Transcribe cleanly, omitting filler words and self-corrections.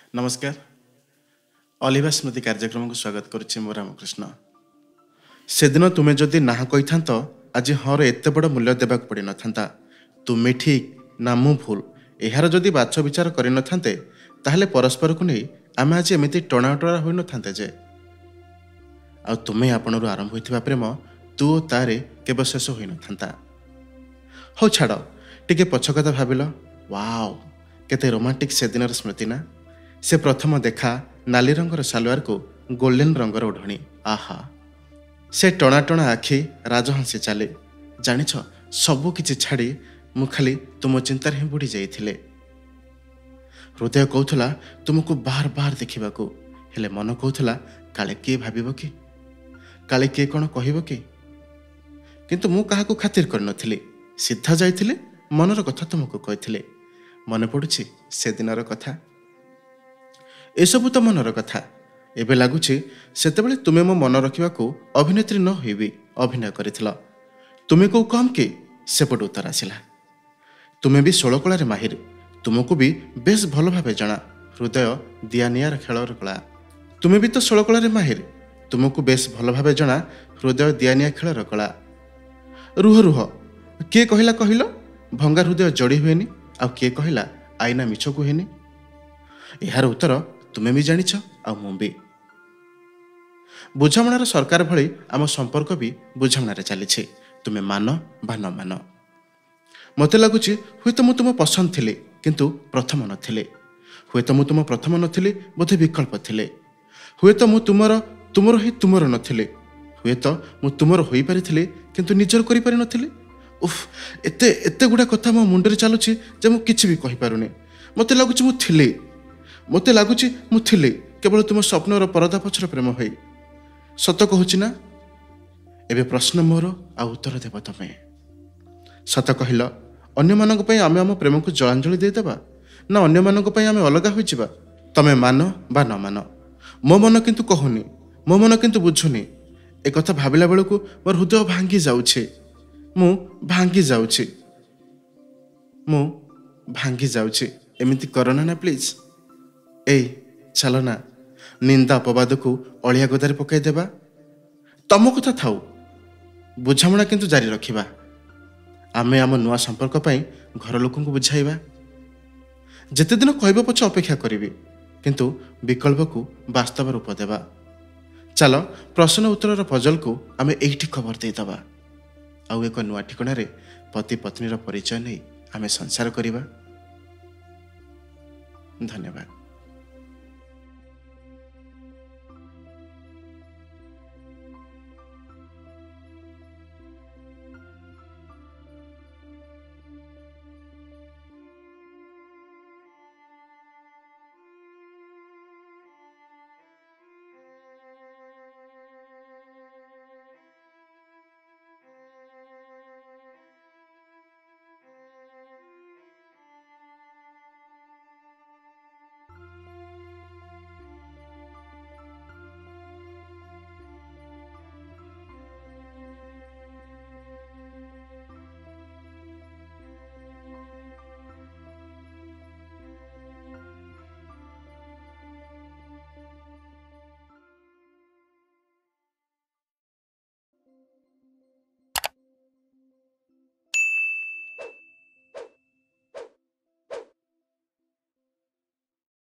नमस्कार अलिवा स्मृति कार्यक्रम को स्वागत करुच्ची मो राम कृष्ण से दिन तुम्हें जदि ना कही था आज हर एत बड़ मूल्य देवाक पड़ न था तुम्हें ठीक ना मु भूल यार जदि बाछ विचार कर न थांते ताहले परस्पर को नहीं आम आज एमती टणाटरा हो न थांते जे आ तुम्हें आपणु आरंभ होता प्रेम तू ओ तारे केव शेष हो न था हौ छाड़ टिके पछ कथा भाविल वाओ केते रोमांटिक से दिन स्मृति ना से प्रथम देखा नाली रंगर सालवार को गोल्डन रंगर ओढ़णी आहा से टणा टणा आखि राजहंसी चले जानिछ सबु किछि छाड़ी मु खाली तुम चिंतार ही बुड़ी जाइथिले हृदय कहूला तुमको बार बार देखा हेले मन कहूला काले किए भाविब कि काले किए कौन कहब कि किंतु मु काहाकू खातिर कर नथिली सीधा जाइथिले मनर कथा तुमको कहिथिले मन पड़ुछि से दिनर कथा एसबू तो मनर कथा एबे लगुछि सेतेबेले तुमे मो मन रखिबाकू अभिनेत्री न होइबी अभिनय करिथिल तुमे को कम के सेपट उत्तर आसिला तुमे भी षोलकलार माहिर तुमको भी बेस भल भावे जना हृदय दियानियार खेलर कला तुमे भी तो षोलकलार माहिर तुमको बेस भल भावे जना हृदय दियानिया खेलर कला रुह रुह किए कहला कहल भंगा हृदय जड़ी हुएनी आ किए कहला आईना मिछ कुहेनी यार उत्तर तुमे भी जानिछ आ मु भी बुझामणार सरकार भली आम संपर्क भी बुझामणार चली तुमे मान बा न मान मते लगुच हुए तो तुम पसंद थिले किंतु प्रथम नथिले हुए तो तुम प्रथम नथिले बोधे विकल्प थिले हुए तो तुमर ही तुमर नथिले हुए तो तुमर होई पारिथिले किंतु निजर करि पारि नथिले उफ एते एते गुडा कथा मो मुंडरे चालुची जे मु किछि भी कहि पारुनी मते लगुच मते लगुच मु थिले केवल तुम स्वप्नर परदा पछर प्रेम होई सत कहूची ना एबे प्रश्न मोर आ उत्तर देव तमें सत कहल अन्य मानक पई आमे आम प्रेम को जलांजलि दे देबा ना अन्य मानक पई आमे अलगा होई जिबा तमे मान बा न मान मो मन किंतु कहूनी मो मन किंतु बुझुनी ए कथा भाबिला बेलको मोर हृदय भांगी जाउछे मु भांगी जाउछे एमिति करना ना प्लीज ए चलो ना निंदा अपवाद को अलिया गदारे पकाई देबा तम कथा थाउ बुझामणा किंतु जारी रखिबा आमे आम नुआ संपर्क पई घर लोक को बुझाइबा जेते दिन कहब पछ अपेक्षा करिवि किंतु विकल्प को वास्तव रूप देबा चलो प्रश्न उत्तर पजल को आमे एठी खबर दे दबा आउ एक नुआ ठिकणारे पति पत्नीर परिचय नहीं आमे संसार करिबा धन्यवाद।